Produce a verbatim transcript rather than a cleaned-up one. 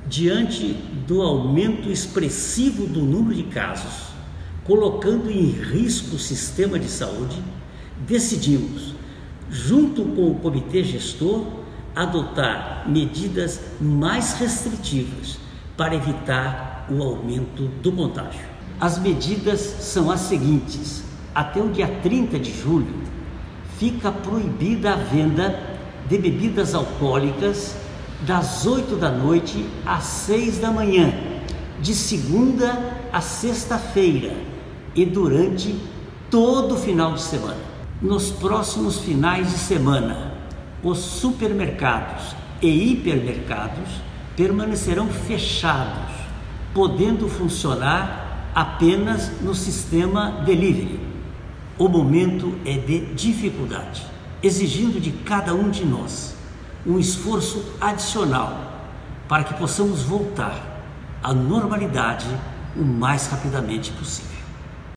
diante do aumento expressivo do número de casos, colocando em risco o sistema de saúde, decidimos, junto com o comitê gestor, adotar medidas mais restritivas para evitar o aumento do contágio. As medidas são as seguintes: até o dia trinta de julho, fica proibida a venda de bebidas alcoólicas das oito da noite às seis da manhã, de segunda a sexta-feira e durante todo o final de semana. Nos próximos finais de semana, os supermercados e hipermercados permanecerão fechados, podendo funcionar apenas no sistema delivery. O momento é de dificuldade, exigindo de cada um de nós um esforço adicional para que possamos voltar à normalidade o mais rapidamente possível.